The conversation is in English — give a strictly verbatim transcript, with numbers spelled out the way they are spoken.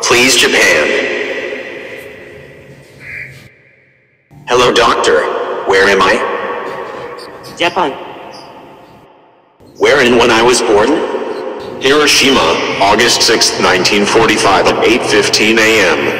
Please, Japan. Hello, doctor. Where am I? Japan. Where and when I was born? Hiroshima, August sixth, nineteen forty-five at eight fifteen a m